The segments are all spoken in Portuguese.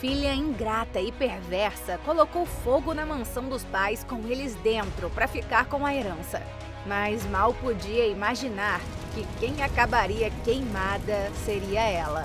filha ingrata e perversa colocou fogo na mansão dos pais com eles dentro para ficar com a herança. Mas mal podia imaginar que quem acabaria queimada seria ela.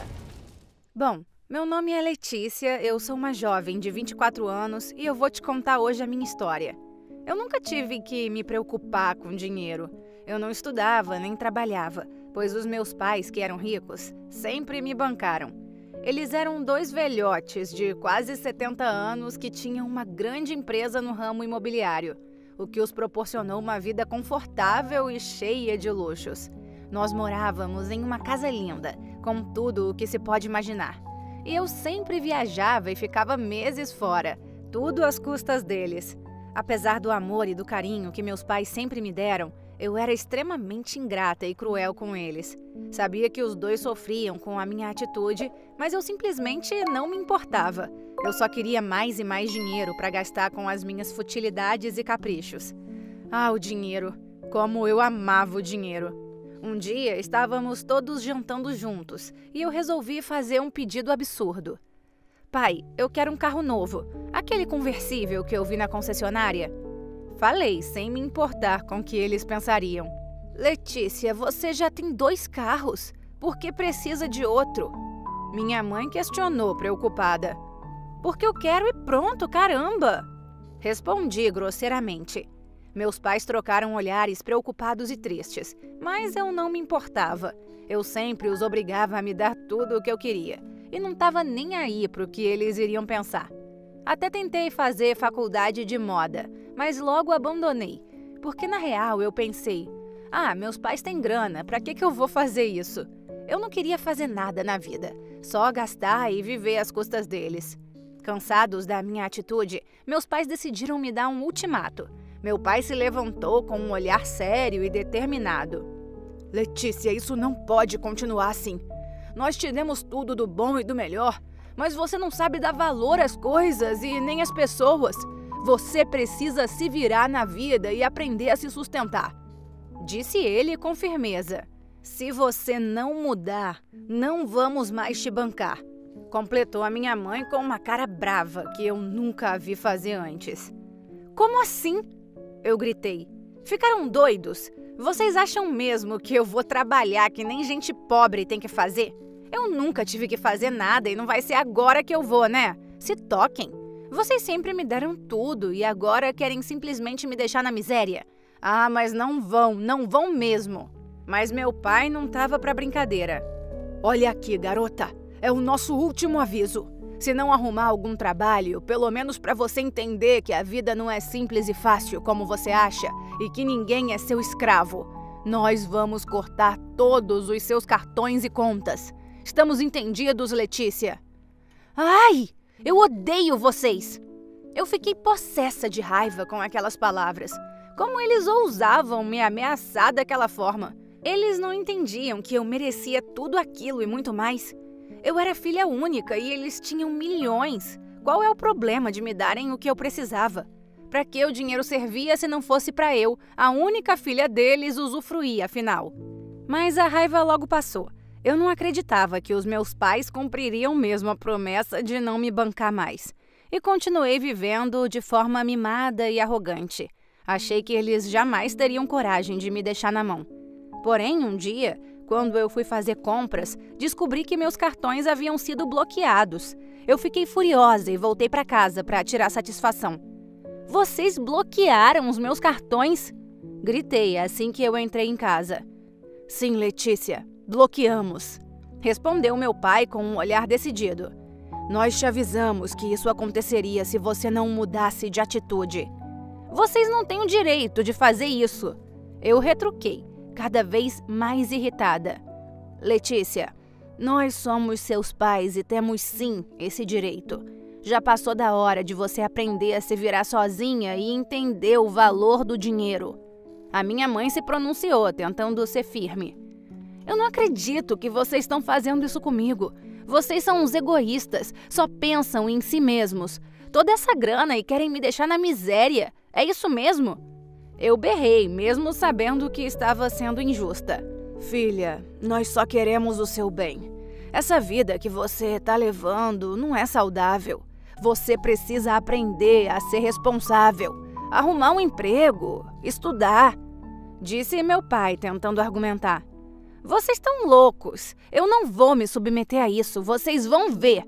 Bom, meu nome é Letícia, eu sou uma jovem de 24 anos e eu vou te contar hoje a minha história. Eu nunca tive que me preocupar com dinheiro. Eu não estudava nem trabalhava, pois os meus pais, que eram ricos, sempre me bancaram. Eles eram dois velhotes de quase 70 anos que tinham uma grande empresa no ramo imobiliário, o que os proporcionou uma vida confortável e cheia de luxos. Nós morávamos em uma casa linda, com tudo o que se pode imaginar. E eu sempre viajava e ficava meses fora, tudo às custas deles. Apesar do amor e do carinho que meus pais sempre me deram, eu era extremamente ingrata e cruel com eles. Sabia que os dois sofriam com a minha atitude, mas eu simplesmente não me importava. Eu só queria mais e mais dinheiro para gastar com as minhas futilidades e caprichos. Ah, o dinheiro! Como eu amava o dinheiro! Um dia estávamos todos jantando juntos e eu resolvi fazer um pedido absurdo. Pai, eu quero um carro novo, aquele conversível que eu vi na concessionária. Falei, sem me importar com o que eles pensariam. Letícia, você já tem 2 carros. Por que precisa de outro? Minha mãe questionou, preocupada. Porque eu quero e pronto, caramba! Respondi grosseiramente. Meus pais trocaram olhares preocupados e tristes, mas eu não me importava. Eu sempre os obrigava a me dar tudo o que eu queria e não estava nem aí para o que eles iriam pensar. Até tentei fazer faculdade de moda, mas logo abandonei, porque na real eu pensei, meus pais têm grana, para que eu vou fazer isso? Eu não queria fazer nada na vida, só gastar e viver às custas deles. Cansados da minha atitude, meus pais decidiram me dar um ultimato. Meu pai se levantou com um olhar sério e determinado. Letícia, isso não pode continuar assim. Nós te demos tudo do bom e do melhor, mas você não sabe dar valor às coisas e nem às pessoas. Você precisa se virar na vida e aprender a se sustentar. Disse ele com firmeza. Se você não mudar, não vamos mais te bancar. Completou a minha mãe com uma cara brava que eu nunca a vi fazer antes. Como assim? Eu gritei. Ficaram doidos? Vocês acham mesmo que eu vou trabalhar que nem gente pobre tem que fazer? Eu nunca tive que fazer nada e não vai ser agora que eu vou, né? Se toquem. Vocês sempre me deram tudo e agora querem simplesmente me deixar na miséria? Ah, mas não vão mesmo. Mas meu pai não tava pra brincadeira. Olha aqui, garota. É o nosso último aviso. Se não arrumar algum trabalho, pelo menos para você entender que a vida não é simples e fácil como você acha e que ninguém é seu escravo, nós vamos cortar todos os seus cartões e contas. Estamos entendidos, Letícia? Ai, eu odeio vocês! Eu fiquei possessa de raiva com aquelas palavras. Como eles ousavam me ameaçar daquela forma? Eles não entendiam que eu merecia tudo aquilo e muito mais. Eu era filha única e eles tinham milhões. Qual é o problema de me darem o que eu precisava? Para que o dinheiro servia se não fosse para eu, a única filha deles, usufruir, afinal? Mas a raiva logo passou. Eu não acreditava que os meus pais cumpririam mesmo a promessa de não me bancar mais. E continuei vivendo de forma mimada e arrogante. Achei que eles jamais teriam coragem de me deixar na mão. Porém, um dia, quando eu fui fazer compras, descobri que meus cartões haviam sido bloqueados. Eu fiquei furiosa e voltei para casa para tirar satisfação. Vocês bloquearam os meus cartões? Gritei assim que eu entrei em casa. Sim, Letícia, bloqueamos. Respondeu meu pai com um olhar decidido. Nós te avisamos que isso aconteceria se você não mudasse de atitude. Vocês não têm o direito de fazer isso. Eu retruquei, cada vez mais irritada. Letícia, nós somos seus pais e temos sim esse direito. Já passou da hora de você aprender a se virar sozinha e entender o valor do dinheiro. A minha mãe se pronunciou, tentando ser firme. Eu não acredito que vocês estão fazendo isso comigo. Vocês são uns egoístas, só pensam em si mesmos. Toda essa grana e querem me deixar na miséria. É isso mesmo? Eu berrei, mesmo sabendo que estava sendo injusta. Filha, nós só queremos o seu bem. Essa vida que você tá levando não é saudável. Você precisa aprender a ser responsável, arrumar um emprego, estudar, disse meu pai, tentando argumentar. Vocês estão loucos. Eu não vou me submeter a isso. Vocês vão ver.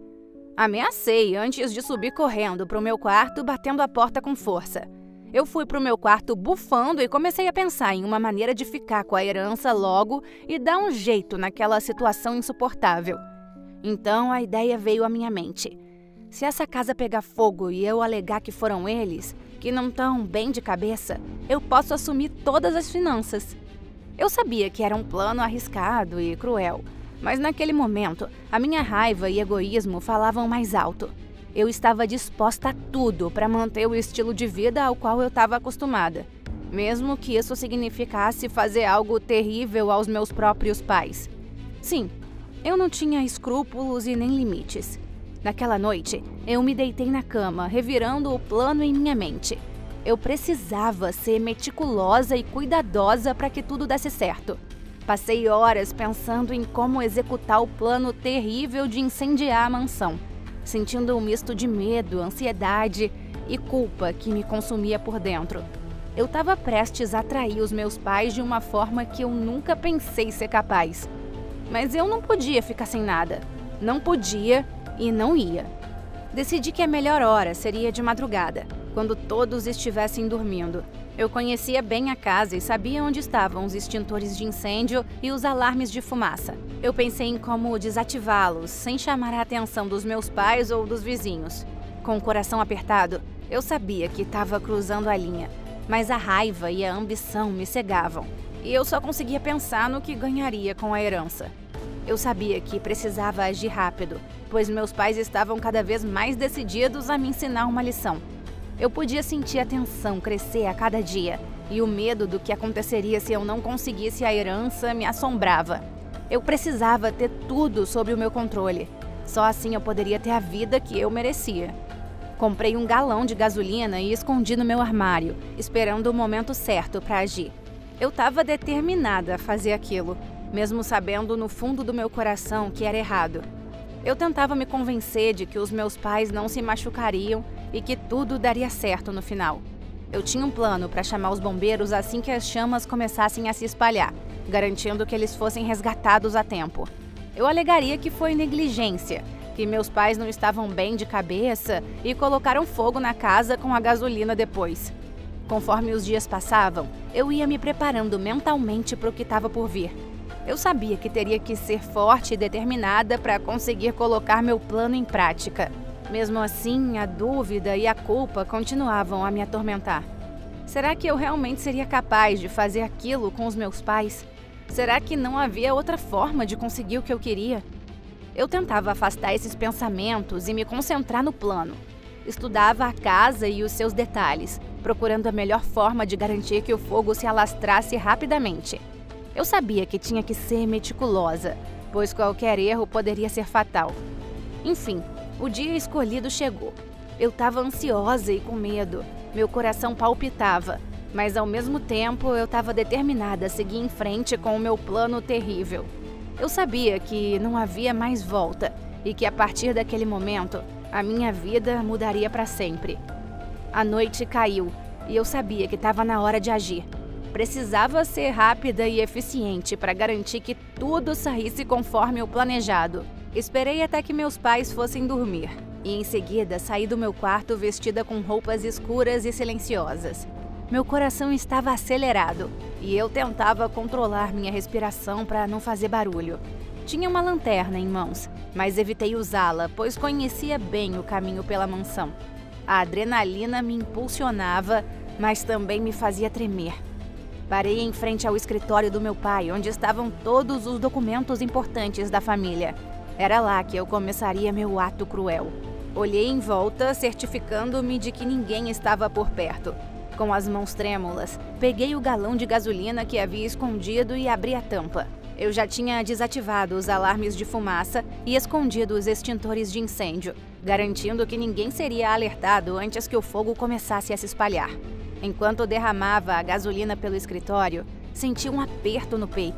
Ameacei antes de subir correndo para o meu quarto, batendo a porta com força. Eu fui para o meu quarto bufando e comecei a pensar em uma maneira de ficar com a herança logo e dar um jeito naquela situação insuportável. Então a ideia veio à minha mente. Se essa casa pegar fogo e eu alegar que foram eles, que não estão bem de cabeça, eu posso assumir todas as finanças. Eu sabia que era um plano arriscado e cruel, mas naquele momento a minha raiva e egoísmo falavam mais alto. Eu estava disposta a tudo para manter o estilo de vida ao qual eu estava acostumada, mesmo que isso significasse fazer algo terrível aos meus próprios pais. Sim, eu não tinha escrúpulos e nem limites. Naquela noite, eu me deitei na cama, revirando o plano em minha mente. Eu precisava ser meticulosa e cuidadosa para que tudo desse certo. Passei horas pensando em como executar o plano terrível de incendiar a mansão, sentindo um misto de medo, ansiedade e culpa que me consumia por dentro. Eu estava prestes a trair os meus pais de uma forma que eu nunca pensei ser capaz. Mas eu não podia ficar sem nada. Não podia e não ia. Decidi que a melhor hora seria de madrugada, quando todos estivessem dormindo. Eu conhecia bem a casa e sabia onde estavam os extintores de incêndio e os alarmes de fumaça. Eu pensei em como desativá-los, sem chamar a atenção dos meus pais ou dos vizinhos. Com o coração apertado, eu sabia que estava cruzando a linha, mas a raiva e a ambição me cegavam, e eu só conseguia pensar no que ganharia com a herança. Eu sabia que precisava agir rápido, pois meus pais estavam cada vez mais decididos a me ensinar uma lição. Eu podia sentir a tensão crescer a cada dia, e o medo do que aconteceria se eu não conseguisse a herança me assombrava. Eu precisava ter tudo sob o meu controle. Só assim eu poderia ter a vida que eu merecia. Comprei um galão de gasolina e escondi no meu armário, esperando o momento certo para agir. Eu estava determinada a fazer aquilo, mesmo sabendo no fundo do meu coração que era errado. Eu tentava me convencer de que os meus pais não se machucariam e que tudo daria certo no final. Eu tinha um plano para chamar os bombeiros assim que as chamas começassem a se espalhar, garantindo que eles fossem resgatados a tempo. Eu alegaria que foi negligência, que meus pais não estavam bem de cabeça e colocaram fogo na casa com a gasolina depois. Conforme os dias passavam, eu ia me preparando mentalmente para o que estava por vir. Eu sabia que teria que ser forte e determinada para conseguir colocar meu plano em prática. Mesmo assim, a dúvida e a culpa continuavam a me atormentar. Será que eu realmente seria capaz de fazer aquilo com os meus pais? Será que não havia outra forma de conseguir o que eu queria? Eu tentava afastar esses pensamentos e me concentrar no plano. Estudava a casa e os seus detalhes, procurando a melhor forma de garantir que o fogo se alastrasse rapidamente. Eu sabia que tinha que ser meticulosa, pois qualquer erro poderia ser fatal. Enfim, o dia escolhido chegou. Eu estava ansiosa e com medo. Meu coração palpitava, mas ao mesmo tempo eu estava determinada a seguir em frente com o meu plano terrível. Eu sabia que não havia mais volta e que a partir daquele momento a minha vida mudaria para sempre. A noite caiu e eu sabia que estava na hora de agir. Precisava ser rápida e eficiente para garantir que tudo saísse conforme o planejado. Esperei até que meus pais fossem dormir e em seguida saí do meu quarto vestida com roupas escuras e silenciosas. Meu coração estava acelerado e eu tentava controlar minha respiração para não fazer barulho. Tinha uma lanterna em mãos, mas evitei usá-la, pois conhecia bem o caminho pela mansão. A adrenalina me impulsionava, mas também me fazia tremer. Parei em frente ao escritório do meu pai, onde estavam todos os documentos importantes da família. Era lá que eu começaria meu ato cruel. Olhei em volta, certificando-me de que ninguém estava por perto. Com as mãos trêmulas, peguei o galão de gasolina que havia escondido e abri a tampa. Eu já tinha desativado os alarmes de fumaça e escondido os extintores de incêndio, garantindo que ninguém seria alertado antes que o fogo começasse a se espalhar. Enquanto derramava a gasolina pelo escritório, senti um aperto no peito.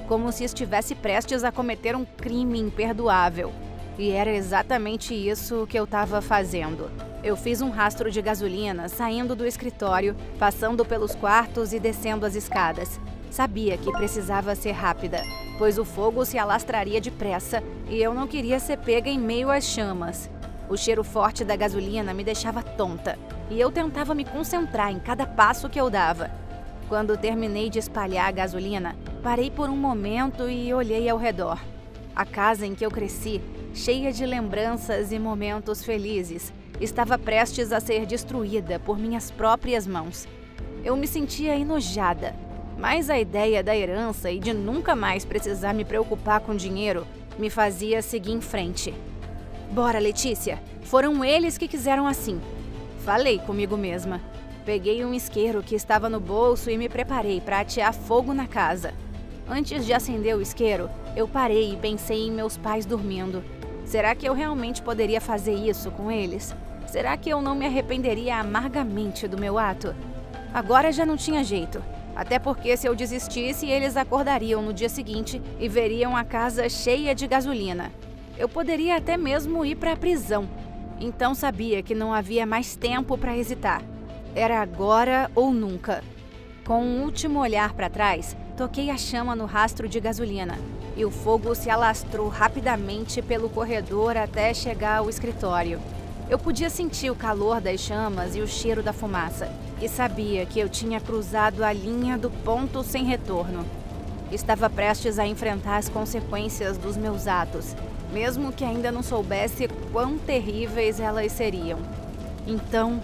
como se estivesse prestes a cometer um crime imperdoável. E era exatamente isso que eu estava fazendo. Eu fiz um rastro de gasolina saindo do escritório, passando pelos quartos e descendo as escadas. Sabia que precisava ser rápida, pois o fogo se alastraria depressa e eu não queria ser pega em meio às chamas. O cheiro forte da gasolina me deixava tonta e eu tentava me concentrar em cada passo que eu dava. Quando terminei de espalhar a gasolina, parei por um momento e olhei ao redor. A casa em que eu cresci, cheia de lembranças e momentos felizes, estava prestes a ser destruída por minhas próprias mãos. Eu me sentia enojada, mas a ideia da herança e de nunca mais precisar me preocupar com dinheiro me fazia seguir em frente. Bora, Letícia, foram eles que quiseram assim. Falei comigo mesma. Peguei um isqueiro que estava no bolso e me preparei para atear fogo na casa. Antes de acender o isqueiro, eu parei e pensei em meus pais dormindo. Será que eu realmente poderia fazer isso com eles? Será que eu não me arrependeria amargamente do meu ato? Agora já não tinha jeito. Até porque se eu desistisse, eles acordariam no dia seguinte e veriam a casa cheia de gasolina. Eu poderia até mesmo ir para a prisão. Então sabia que não havia mais tempo para hesitar. Era agora ou nunca. Com um último olhar para trás, toquei a chama no rastro de gasolina e o fogo se alastrou rapidamente pelo corredor até chegar ao escritório. Eu podia sentir o calor das chamas e o cheiro da fumaça e sabia que eu tinha cruzado a linha do ponto sem retorno. Estava prestes a enfrentar as consequências dos meus atos, mesmo que ainda não soubesse quão terríveis elas seriam. Então,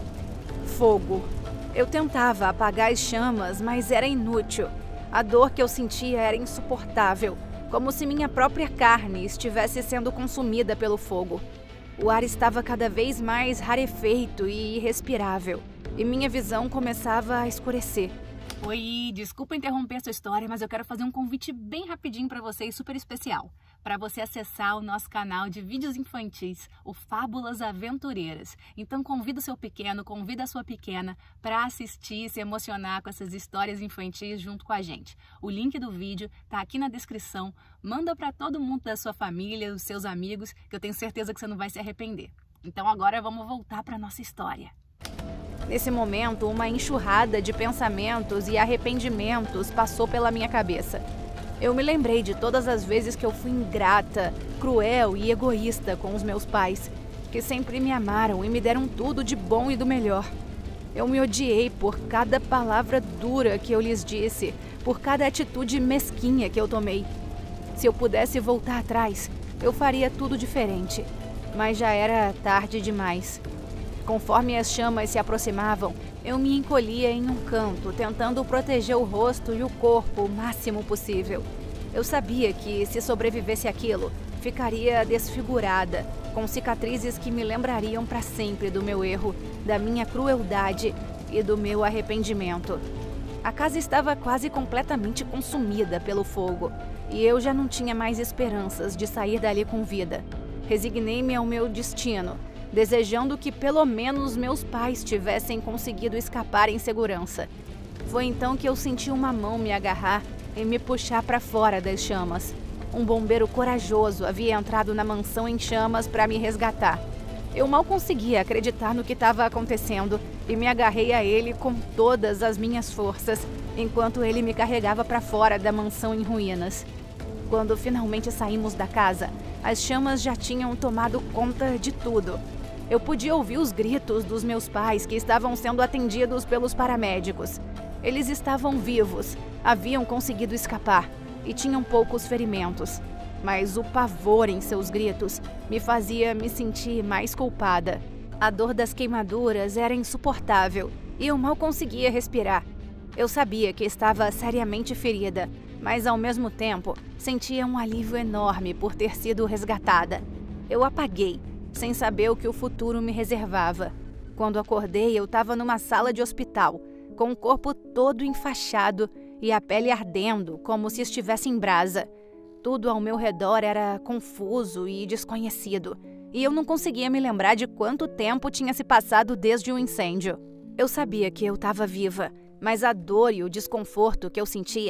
fogo. Eu tentava apagar as chamas, mas era inútil. A dor que eu sentia era insuportável, como se minha própria carne estivesse sendo consumida pelo fogo. O ar estava cada vez mais rarefeito e irrespirável, e minha visão começava a escurecer. Oi, desculpa interromper sua história, mas eu quero fazer um convite bem rapidinho para você e super especial. Para você acessar o nosso canal de vídeos infantis, o Fábulas Aventureiras. Então convida o seu pequeno, convida a sua pequena para assistir e se emocionar com essas histórias infantis junto com a gente. O link do vídeo tá aqui na descrição. Manda para todo mundo da sua família, os seus amigos, que eu tenho certeza que você não vai se arrepender. Então agora vamos voltar para nossa história. Nesse momento, uma enxurrada de pensamentos e arrependimentos passou pela minha cabeça. Eu me lembrei de todas as vezes que eu fui ingrata, cruel e egoísta com os meus pais, que sempre me amaram e me deram tudo de bom e do melhor. Eu me odiei por cada palavra dura que eu lhes disse, por cada atitude mesquinha que eu tomei. Se eu pudesse voltar atrás, eu faria tudo diferente, mas já era tarde demais. Conforme as chamas se aproximavam, eu me encolhia em um canto, tentando proteger o rosto e o corpo o máximo possível. Eu sabia que, se sobrevivesse àquilo, ficaria desfigurada, com cicatrizes que me lembrariam para sempre do meu erro, da minha crueldade e do meu arrependimento. A casa estava quase completamente consumida pelo fogo, e eu já não tinha mais esperanças de sair dali com vida. Resignei-me ao meu destino, desejando que pelo menos meus pais tivessem conseguido escapar em segurança. Foi então que eu senti uma mão me agarrar e me puxar para fora das chamas. Um bombeiro corajoso havia entrado na mansão em chamas para me resgatar. Eu mal conseguia acreditar no que estava acontecendo e me agarrei a ele com todas as minhas forças, enquanto ele me carregava para fora da mansão em ruínas. Quando finalmente saímos da casa, as chamas já tinham tomado conta de tudo. Eu podia ouvir os gritos dos meus pais que estavam sendo atendidos pelos paramédicos. Eles estavam vivos, haviam conseguido escapar e tinham poucos ferimentos. Mas o pavor em seus gritos me fazia me sentir mais culpada. A dor das queimaduras era insuportável e eu mal conseguia respirar. Eu sabia que estava seriamente ferida, mas ao mesmo tempo sentia um alívio enorme por ter sido resgatada. Eu apaguei, sem saber o que o futuro me reservava. Quando acordei, eu estava numa sala de hospital, com o corpo todo enfaixado e a pele ardendo, como se estivesse em brasa. Tudo ao meu redor era confuso e desconhecido, e eu não conseguia me lembrar de quanto tempo tinha se passado desde o incêndio. Eu sabia que eu estava viva, mas a dor e o desconforto que eu sentia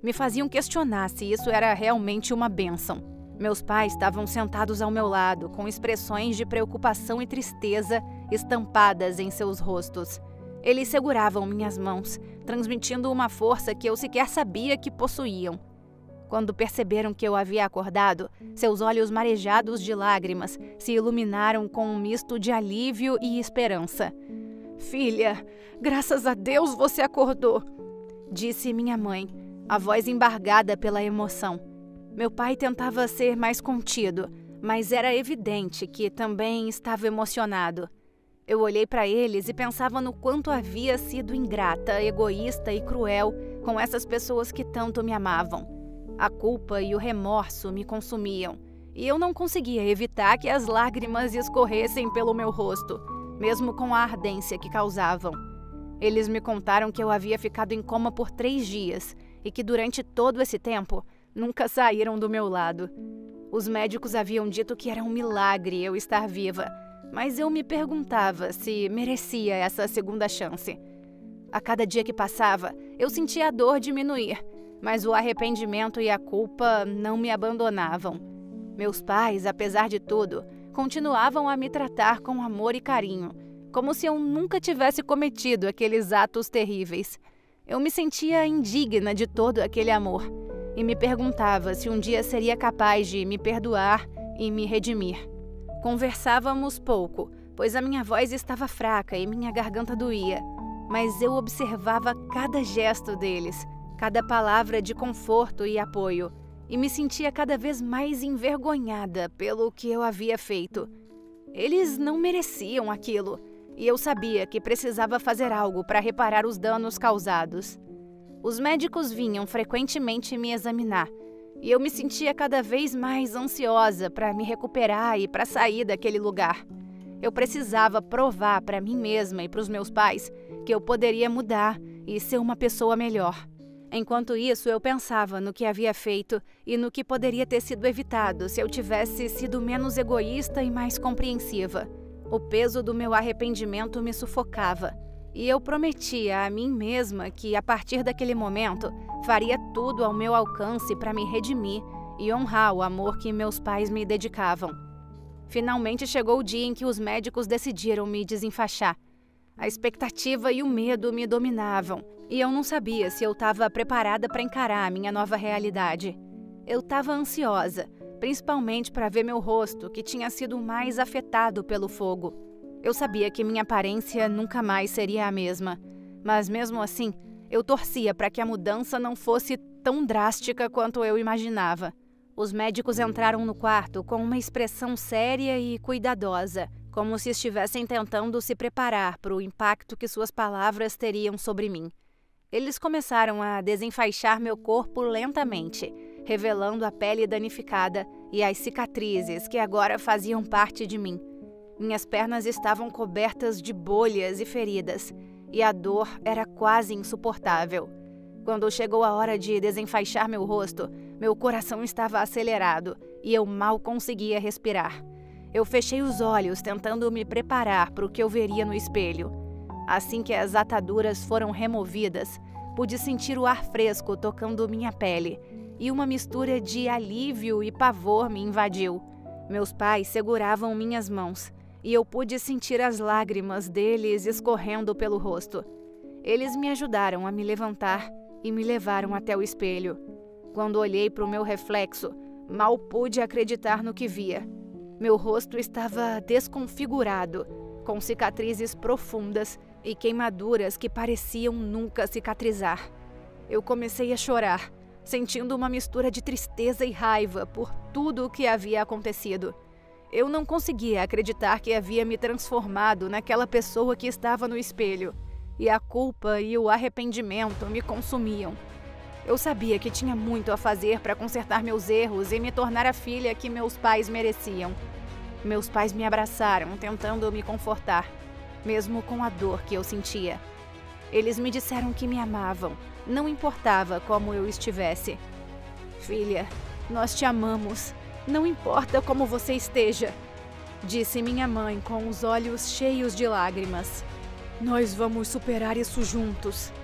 me faziam questionar se isso era realmente uma bênção. Meus pais estavam sentados ao meu lado, com expressões de preocupação e tristeza estampadas em seus rostos. Eles seguravam minhas mãos, transmitindo uma força que eu sequer sabia que possuíam. Quando perceberam que eu havia acordado, seus olhos marejados de lágrimas se iluminaram com um misto de alívio e esperança. "Filha, graças a Deus você acordou", disse minha mãe, a voz embargada pela emoção. Meu pai tentava ser mais contido, mas era evidente que também estava emocionado. Eu olhei para eles e pensava no quanto havia sido ingrata, egoísta e cruel com essas pessoas que tanto me amavam. A culpa e o remorso me consumiam, e eu não conseguia evitar que as lágrimas escorressem pelo meu rosto, mesmo com a ardência que causavam. Eles me contaram que eu havia ficado em coma por 3 dias e que durante todo esse tempo nunca saíram do meu lado. Os médicos haviam dito que era um milagre eu estar viva, mas eu me perguntava se merecia essa segunda chance. A cada dia que passava, eu sentia a dor diminuir, mas o arrependimento e a culpa não me abandonavam. Meus pais, apesar de tudo, continuavam a me tratar com amor e carinho, como se eu nunca tivesse cometido aqueles atos terríveis. Eu me sentia indigna de todo aquele amor e me perguntava se um dia seria capaz de me perdoar e me redimir. Conversávamos pouco, pois a minha voz estava fraca e minha garganta doía, mas eu observava cada gesto deles, cada palavra de conforto e apoio, e me sentia cada vez mais envergonhada pelo que eu havia feito. Eles não mereciam aquilo, e eu sabia que precisava fazer algo para reparar os danos causados. Os médicos vinham frequentemente me examinar, e eu me sentia cada vez mais ansiosa para me recuperar e para sair daquele lugar. Eu precisava provar para mim mesma e para os meus pais que eu poderia mudar e ser uma pessoa melhor. Enquanto isso, eu pensava no que havia feito e no que poderia ter sido evitado se eu tivesse sido menos egoísta e mais compreensiva. O peso do meu arrependimento me sufocava, e eu prometia a mim mesma que, a partir daquele momento, faria tudo ao meu alcance para me redimir e honrar o amor que meus pais me dedicavam. Finalmente chegou o dia em que os médicos decidiram me desenfaixar. A expectativa e o medo me dominavam, e eu não sabia se eu estava preparada para encarar a minha nova realidade. Eu estava ansiosa, principalmente para ver meu rosto, que tinha sido mais afetado pelo fogo. Eu sabia que minha aparência nunca mais seria a mesma, mas mesmo assim, eu torcia para que a mudança não fosse tão drástica quanto eu imaginava. Os médicos entraram no quarto com uma expressão séria e cuidadosa, como se estivessem tentando se preparar para o impacto que suas palavras teriam sobre mim. Eles começaram a desenfaixar meu corpo lentamente, revelando a pele danificada e as cicatrizes que agora faziam parte de mim. Minhas pernas estavam cobertas de bolhas e feridas, e a dor era quase insuportável. Quando chegou a hora de desenfaixar meu rosto, meu coração estava acelerado e eu mal conseguia respirar. Eu fechei os olhos tentando me preparar para o que eu veria no espelho. Assim que as ataduras foram removidas, pude sentir o ar fresco tocando minha pele e uma mistura de alívio e pavor me invadiu. Meus pais seguravam minhas mãos e eu pude sentir as lágrimas deles escorrendo pelo rosto. Eles me ajudaram a me levantar e me levaram até o espelho. Quando olhei para o meu reflexo, mal pude acreditar no que via. Meu rosto estava desconfigurado, com cicatrizes profundas e queimaduras que pareciam nunca cicatrizar. Eu comecei a chorar, sentindo uma mistura de tristeza e raiva por tudo o que havia acontecido. Eu não conseguia acreditar que havia me transformado naquela pessoa que estava no espelho, e a culpa e o arrependimento me consumiam. Eu sabia que tinha muito a fazer para consertar meus erros e me tornar a filha que meus pais mereciam. Meus pais me abraçaram, tentando me confortar, mesmo com a dor que eu sentia. Eles me disseram que me amavam, não importava como eu estivesse. "Filha, nós te amamos, não importa como você esteja", disse minha mãe com os olhos cheios de lágrimas. "Nós vamos superar isso juntos",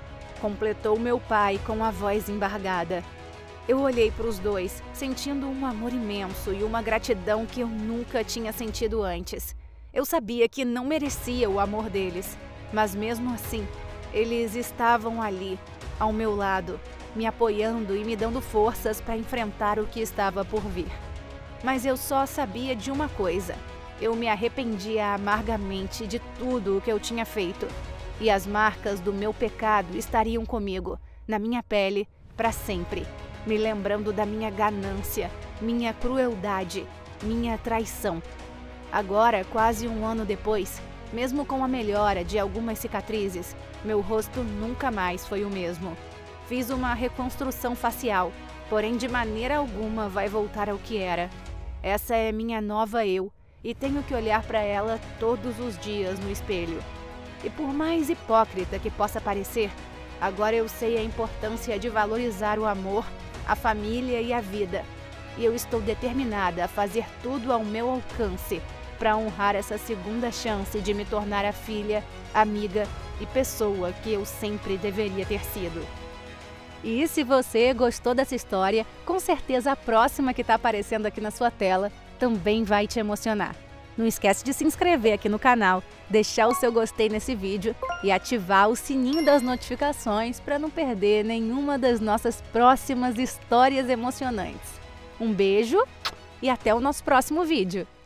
completou meu pai com a voz embargada. Eu olhei para os dois, sentindo um amor imenso e uma gratidão que eu nunca tinha sentido antes. Eu sabia que não merecia o amor deles, mas mesmo assim, eles estavam ali, ao meu lado, me apoiando e me dando forças para enfrentar o que estava por vir. Mas eu só sabia de uma coisa: eu me arrependia amargamente de tudo o que eu tinha feito. E as marcas do meu pecado estariam comigo, na minha pele, para sempre, me lembrando da minha ganância, minha crueldade, minha traição. Agora, quase um ano depois, mesmo com a melhora de algumas cicatrizes, meu rosto nunca mais foi o mesmo. Fiz uma reconstrução facial, porém de maneira alguma vai voltar ao que era. Essa é minha nova eu, e tenho que olhar para ela todos os dias no espelho. E por mais hipócrita que possa parecer, agora eu sei a importância de valorizar o amor, a família e a vida. E eu estou determinada a fazer tudo ao meu alcance para honrar essa segunda chance de me tornar a filha, amiga e pessoa que eu sempre deveria ter sido. E se você gostou dessa história, com certeza a próxima que está aparecendo aqui na sua tela também vai te emocionar. Não esquece de se inscrever aqui no canal, deixar o seu gostei nesse vídeo e ativar o sininho das notificações para não perder nenhuma das nossas próximas histórias emocionantes. Um beijo e até o nosso próximo vídeo!